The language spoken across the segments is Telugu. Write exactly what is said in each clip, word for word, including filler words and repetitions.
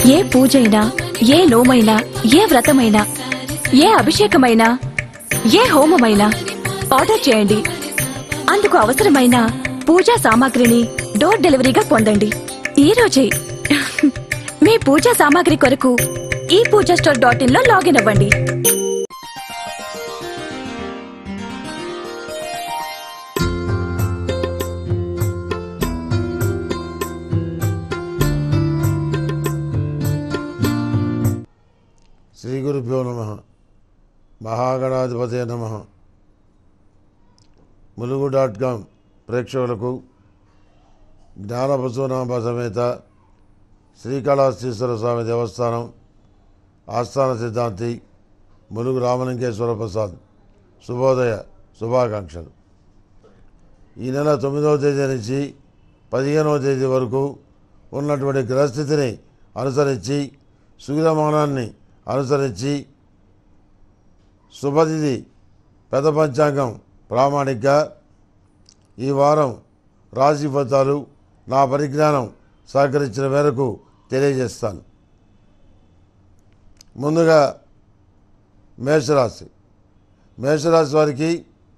ఏ పూజైనా, ఏ నోమైనా, ఏ వ్రతమైనా, ఏ అభిషేకమైనా, ఏ హోమమైనా ఆర్డర్ చేయండి. అందుకు అవసరమైన పూజా సామాగ్రిని డోర్ డెలివరీగా పొందండి. ఈ రోజే మీ పూజా సామాగ్రి కొరకు ఈ పూజా స్టోర్ డాట్ ఇన్ లో లాగిన్ అవ్వండి. శ్రీ గురుభ్యో నమః. మహాగణాధిపతే నమః. ములుగు డాట్ కామ్ ప్రేక్షకులకు జ్ఞానబసవనాంబ సమేత శ్రీకాళహస్తీశ్వర స్వామి దేవస్థానం ఆస్థాన సిద్ధాంతి ములుగు రామలింగేశ్వర ప్రసాద్ శుభోదయ శుభాకాంక్షలు. ఈ నెల తొమ్మిదవ తేదీ నుంచి పదిహేనవ తేదీ వరకు ఉన్నటువంటి గ్రహస్థితిని అనుసరించి సూర్యమానాన్ని అనుసరించి శుభతిథి పెద్ద పంచాంగం ప్రామాణిక ఈ వారం రాశి ఫలితాలు నా పరిజ్ఞానం సహకరించిన మేరకు తెలియజేస్తాను. ముందుగా మేషరాశి. మేషరాశి వారికి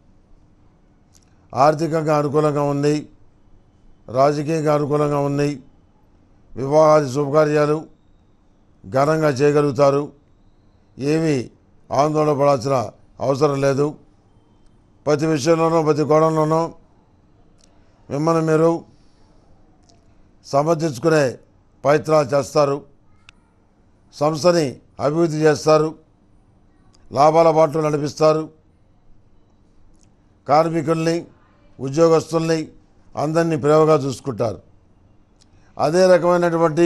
ఆర్థికంగా అనుకూలంగా ఉంది, రాజకీయంగా అనుకూలంగా ఉంది. వివాహాది శుభకార్యాలు ఘనంగా చేయగలుగుతారు. ఏమీ ఆందోళన పడాల్సిన అవసరం లేదు. ప్రతి విషయంలోనూ ప్రతి కోణంలోనూ మిమ్మల్ని మీరు సమర్థించుకునే ప్రయత్నాలు చేస్తారు. సంస్థని అభివృద్ధి చేస్తారు. లాభాల బాటలు నడిపిస్తారు. కార్మికుల్ని, ఉద్యోగస్తుల్ని అందరినీ ప్రేమగా చూసుకుంటారు. అదే రకమైనటువంటి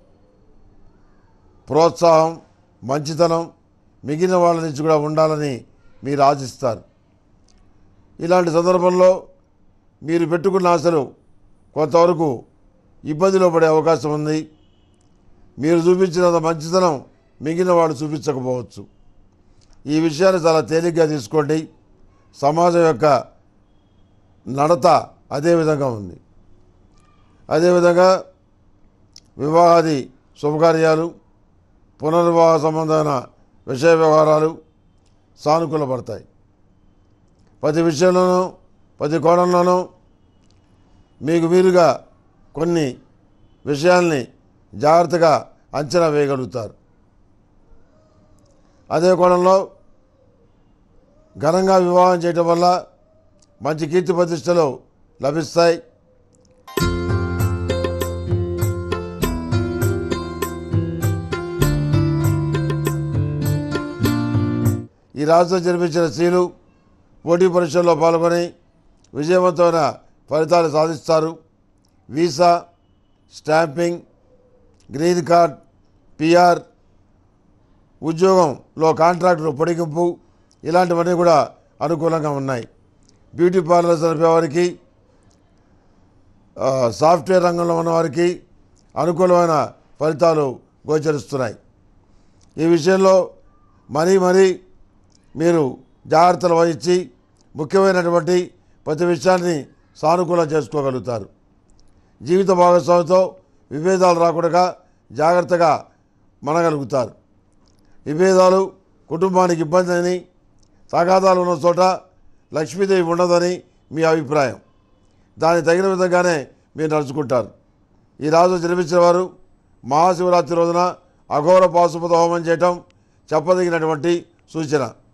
ప్రోత్సాహం, మంచితనం మిగిలిన వాళ్ళ నుంచి కూడా ఉండాలని మీరు ఆశిస్తారు. ఇలాంటి సందర్భంలో మీరు పెట్టుకున్న ఆశలు కొంతవరకు ఇబ్బందిలో పడే అవకాశం ఉంది. మీరు చూపించినంత మంచితనం మిగిలిన వాళ్ళు చూపించకపోవచ్చు. ఈ విషయాన్ని చాలా తేలిగ్గా తీసుకోండి. సమాజం యొక్క నడత అదే విధంగా ఉంది. అదేవిధంగా వివాహాది శుభకార్యాలు, పునర్వివాహ సంబంధమైన విషయ వ్యవహారాలు సానుకూలపడతాయి. ప్రతి విషయంలోనూ ప్రతి కోణంలోనూ మీకు మీరుగా కొన్ని విషయాల్ని జాగ్రత్తగా అంచనా వేయగలుగుతారు. అదే కోణంలో ఘనంగా వివాహం చేయటం వల్ల మంచి కీర్తి ప్రతిష్టలు లభిస్తాయి. ఈ రాష్ట్రం జన్మించిన స్త్రీలు పోటీ పరీక్షల్లో పాల్గొని విజయవంతమైన ఫలితాలు సాధిస్తారు. Visa, stamping, green card, PR, ఉద్యోగంలో కాంట్రాక్టులు పొడిగింపు ఇలాంటివన్నీ కూడా అనుకూలంగా ఉన్నాయి. బ్యూటీ పార్లర్స్ నడిపేవారికి, సాఫ్ట్వేర్ రంగంలో ఉన్నవారికి అనుకూలమైన ఫలితాలు గోచరిస్తున్నాయి. ఈ విషయంలో మరీ మరీ మీరు జాగ్రత్తలు వహించి ముఖ్యమైనటువంటి ప్రతి విషయాన్ని సానుకూలం చేసుకోగలుగుతారు. జీవిత భాగస్వామితో విభేదాలు రాకుండా జాగ్రత్తగా మనగలుగుతారు. విభేదాలు కుటుంబానికి ఇబ్బంది అని, తగాదాలు ఉన్న చోట లక్ష్మీదేవి ఉండదని మీ అభిప్రాయం. దానికి తగిన విధంగానే మీరు నడుచుకుంటారు. ఈ రాజు జన్మించిన వారు మహాశివరాత్రి రోజున అఘోర పాశుపత హోమం చేయటం చెప్పదగినటువంటి సూచన.